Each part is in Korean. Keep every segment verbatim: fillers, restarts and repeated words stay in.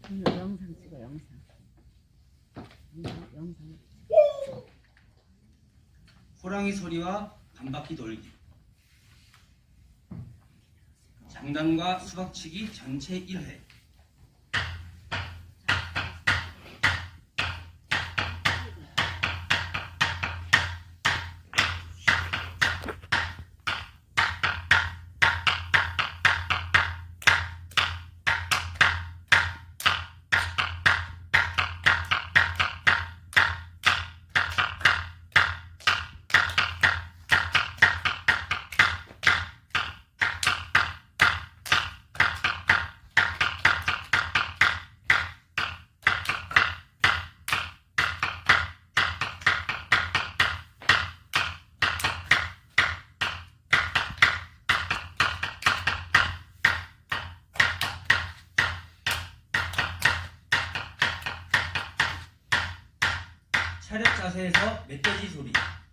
영상 찍어, 영상. 영상. 호랑이 소리와 반바퀴 돌기. 장단과 수박치기 전체 일 회. 차렷 자세에서 멧돼지 소리.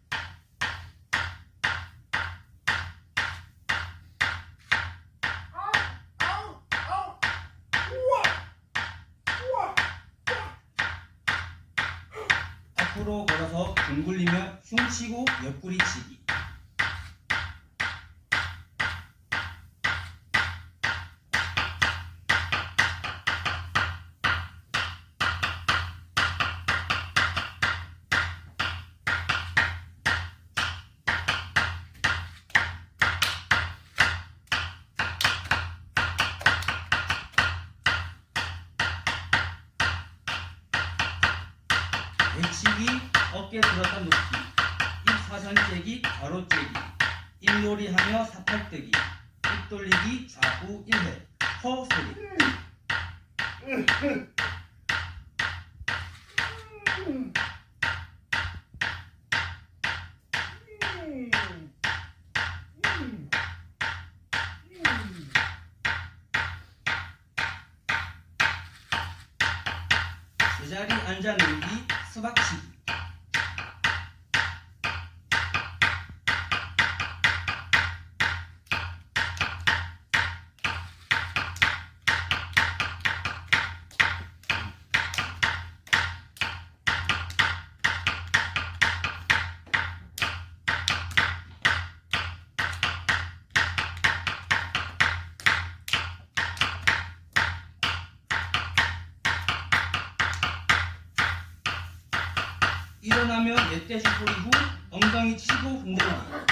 앞으로 걸어서 등 굴리며 흉치고 옆구리 치기. 배치기, 어깨 들었다 놓기, 입 사선 째기, 바로 째기, 입놀이 하며 사팔뜨기, 입 돌리기, 좌우 일 회, 허 소리. 제자리 앉아 놀기, 수박치기. 일어나며 멧돼지 소리 후 엉덩이 치고 흔들기.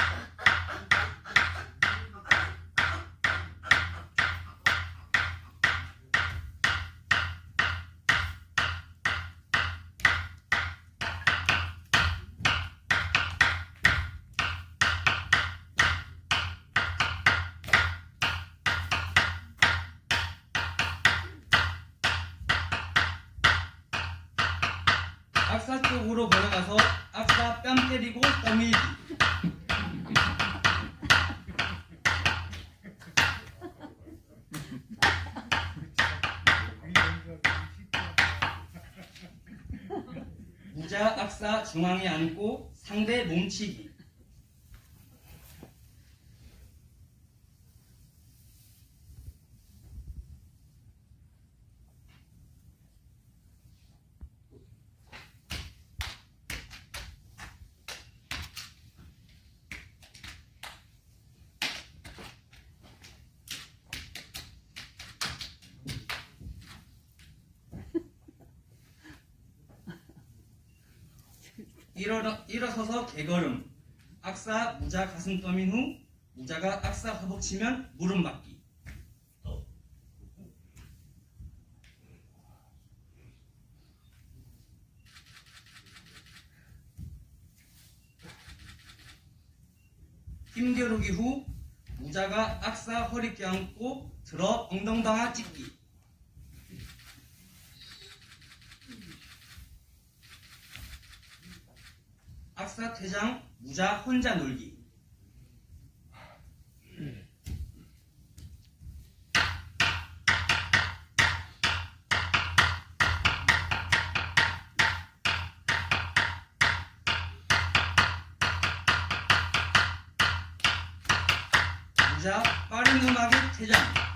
악사 쪽으로 걸어가서 악사 뺨 때리고 떠밀기. 무자 악사 중앙에 앉고 상대 몸치기. 일어나, 일어서서 개걸음. 악사 무자 가슴 떠민 후 무자가 악사 허벅치면 무릎 맞기. 힘겨루기 후 무자가 악사 허리 껴안고 들어 엉덩방아 찍기. 악사 퇴장, 무자 혼자 놀기. 무자 빠른 음악의 퇴장.